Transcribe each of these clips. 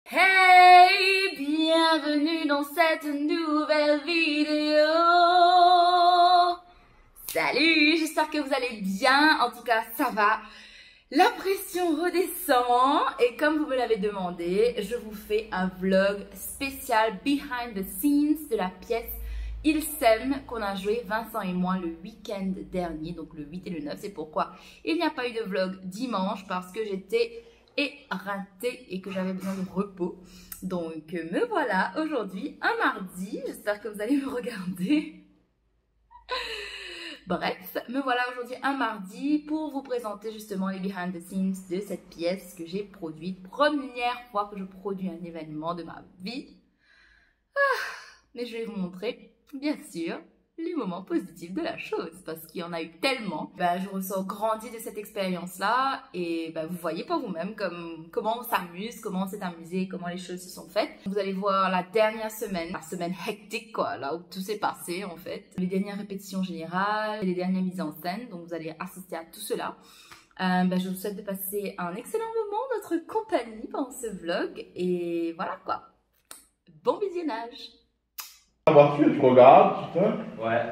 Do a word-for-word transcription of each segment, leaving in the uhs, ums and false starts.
Hey, bienvenue dans cette nouvelle vidéo. Salut, j'espère que vous allez bien. En tout cas, ça va. La pression redescend et comme vous me l'avez demandé, je vous fais un vlog spécial behind the scenes de la pièce Il s'aime qu'on a joué Vincent et moi le week-end dernier, donc le huit et le neuf. C'est pourquoi il n'y a pas eu de vlog dimanche parce que j'étais éreintée et que j'avais besoin de repos. Donc me voilà aujourd'hui un mardi, j'espère que vous allez me regarder. Bref, me voilà aujourd'hui un mardi pour vous présenter justement les behind the scenes de cette pièce que j'ai produite. Première fois que je produis un événement de ma vie. Ah, mais je vais vous montrer, bien sûr, les moments positifs de la chose parce qu'il y en a eu tellement. Ben, je ressors grandi de cette expérience-là et ben, vous voyez par vous-même comme, comment on s'amuse, comment on s'est amusé, comment les choses se sont faites. Vous allez voir la dernière semaine, la semaine hectique quoi, là où tout s'est passé en fait. Les dernières répétitions générales, les dernières mises en scène, donc vous allez assister à tout cela. Euh, ben, je vous souhaite de passer un excellent moment dans notre compagnie pendant ce vlog et voilà quoi. Bon visionnage. La voiture, tu regardes, putain. Ouais.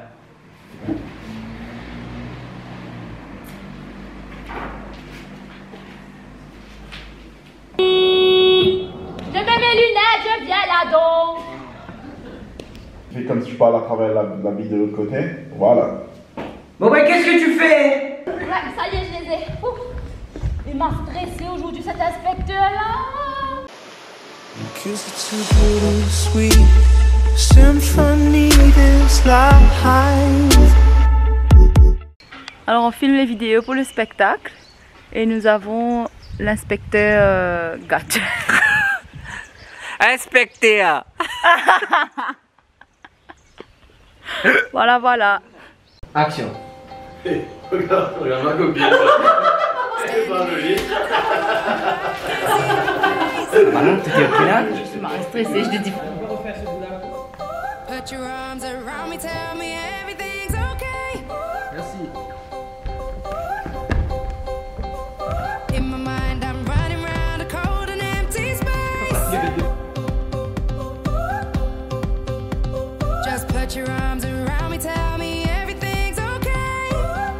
Je mets mes lunettes, je viens là-dedans. Fais comme si je parle à travers la, la vie de l'autre côté. Voilà. Bon bah qu'est-ce que tu fais? Ouais, ça y est, je les ai. Ouf. Il m'a stressé aujourd'hui cet inspecteur-là. Alors on filme les vidéos pour le spectacle et nous avons l'inspecteur euh, Gatch. Inspecteur. Voilà, voilà. Action. Hey, regarde, regarde ma copine. Elle est pas jolie. Voilà, tu t'es ok là? Je suis marre stressée, je te dis. Put your arms around me, tell me everything's okay. Merci. In my mind, I'm running around a cold and empty space. Just put your arms around me, tell me everything's okay.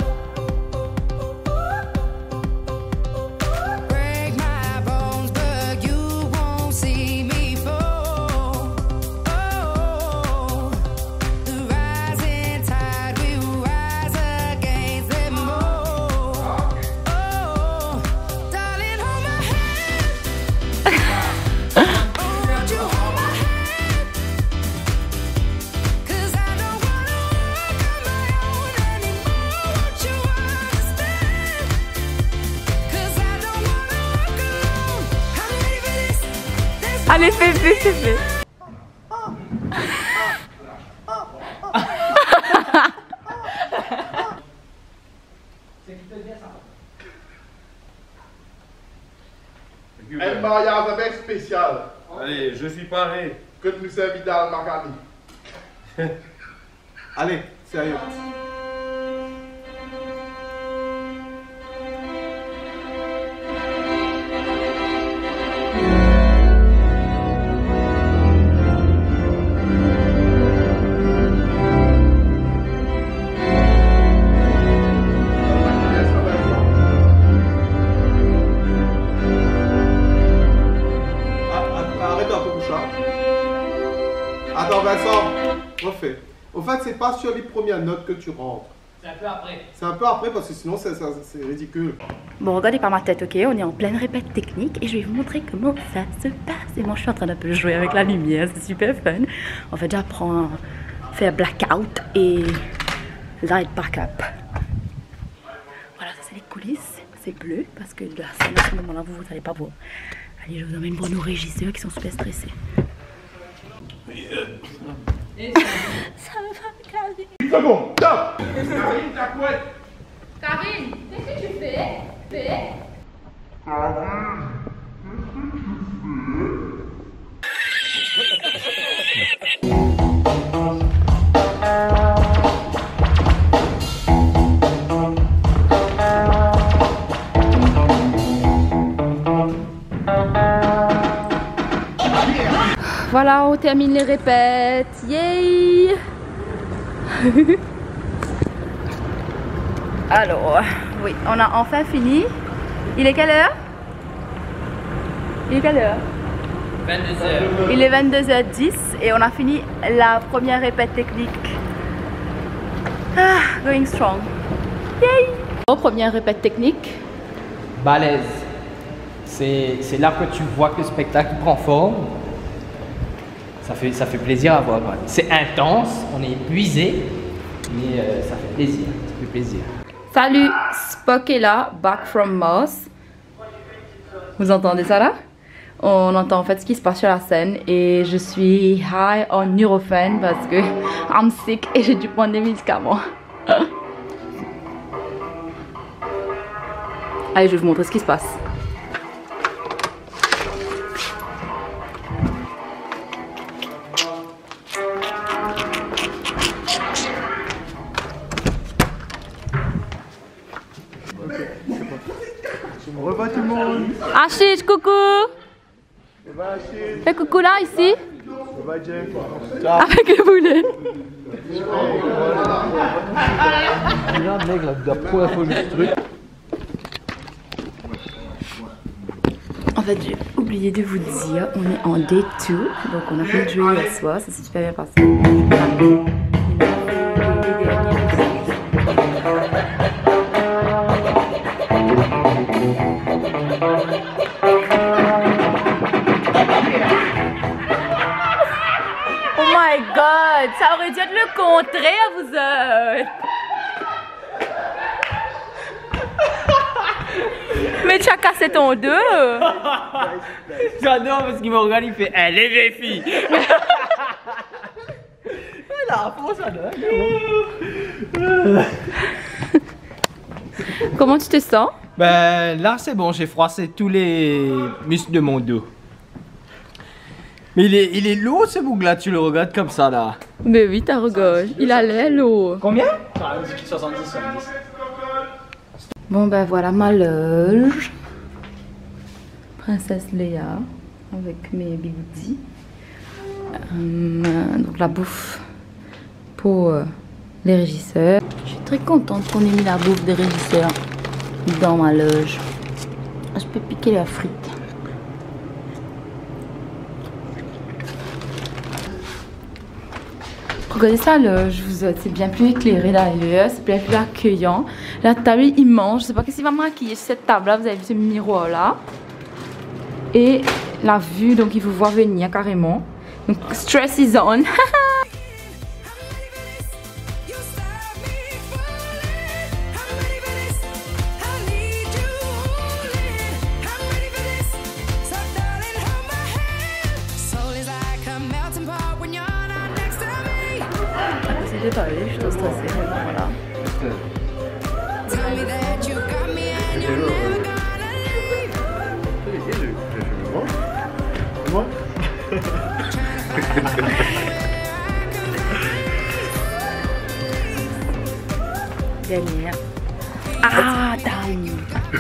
Break my bones, but you won't see me fall. Oh, the rising tide will rise against them all. Oh, darling, hold my hand. Oh, won't you hold my hand? 'Cause I don't wanna walk on my own anymore. Won't you understand? 'Cause I don't wanna walk alone. I'm ready for this. There's Allez, fais, fais, fais, fais. Un mariage avec spécial. Allez, je suis paré. Que nous sommes Vidal Macani. Allez, sérieux. Arrête un peu, Bouchard. Attends, Vincent, refais. Au fait, c'est pas sur les premières notes que tu rentres. C'est un peu après. C'est un peu après parce que sinon c'est ça- c'est ridicule. Bon, regardez par ma tête, ok? On est en pleine répète technique et je vais vous montrer comment ça se passe. Et moi, je suis en train d'un peu jouer avec la lumière, c'est super fun. En fait, j'apprends à faire blackout et light backup. Voilà, ça c'est les coulisses. C'est bleu parce que de la scène à ce moment-là, vous n'allez pas voir. Allez, je vous emmène voir nos régisseurs qui sont super stressés. Ça va pas me calmer. Une seconde, stop. Karine, ta couette. Karine, qu'est-ce que tu fais? Fais. Voilà, on termine les répètes. Yay! Alors, oui, on a enfin fini. Il est quelle heure? Il est quelle heure? vingt-deux heures. Il est vingt-deux heures dix et on a fini la première répète technique. Ah, going strong. Yay! Oh, première répète technique. Balèze. C'est là que tu vois que le spectacle prend forme. Ça fait, ça fait plaisir à voir. C'est intense, on est épuisé, mais euh, ça fait plaisir. Ça fait plaisir. Salut, Spock est là, back from Mars. Vous entendez ça là? On entend en fait ce qui se passe sur la scène et je suis high en Nurofen parce que I'm sick et j'ai dû prendre des médicaments. Allez, je vais vous montrer ce qui se passe. Au revoir tout le monde. Achille, coucou! Fais coucou là, ici. Au revoir Jeff. Avec le boulet. Regarde mec, là, la première fois que je truc. En fait, j'ai oublié de vous dire, on est en day deux, donc on a fait le jeu hier soir, ça s'est super bien passé. Oh my god, ça aurait dû être le contraire, vous autres. Mais tu as cassé ton dos. J'adore parce qu'il me regarde, il fait elle est les filles. La force, j'adore. Comment tu te sens? Ben là c'est bon, j'ai froissé tous les muscles de mon dos. Mais il est, il est lourd ce bouc là, tu le regardes comme ça là. Mais oui, ta regard, il a l'air lourd. Combien? soixante-dix, soixante-dix. Bon ben voilà ma loge. Princesse Léa avec mes bigoudis. Euh, donc la bouffe pour euh, les régisseurs. Je suis très contente qu'on ait mis la bouffe des régisseurs dans ma loge. Je peux piquer la frite. Regardez ça, là, je vous c'est bien plus éclairé d'ailleurs, c'est bien plus accueillant. La table est immense, je sais pas qu'est-ce qui va maquiller sur cette table là, vous avez vu ce miroir là. Et la vue, donc il vous voit venir carrément. Donc stress is on. J'ai parlé, je suis trop stressée, mais bon, voilà. Moi Dernière. Ah, dame.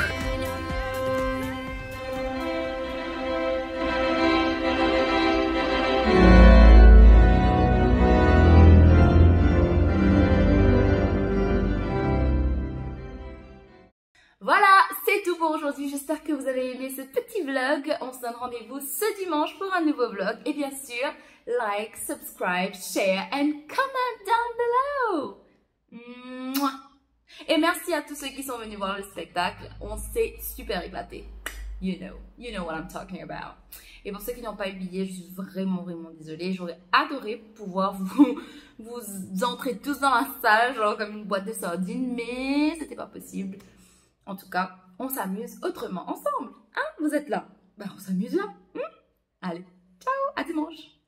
Voilà, c'est tout pour aujourd'hui. J'espère que vous avez aimé ce petit vlog. On se donne rendez-vous ce dimanche pour un nouveau vlog. Et bien sûr, like, subscribe, share and comment down below. Mouah. Et merci à tous ceux qui sont venus voir le spectacle. On s'est super éclaté. You know, you know what I'm talking about. Et pour ceux qui n'ont pas eu billet, je suis vraiment, vraiment désolée. J'aurais adoré pouvoir vous, vous entrer tous dans la salle, genre comme une boîte de sardines, mais c'était pas possible. En tout cas, on s'amuse autrement ensemble. Hein? Vous êtes là? Ben, on s'amuse là. Hmm? Allez, ciao, à dimanche.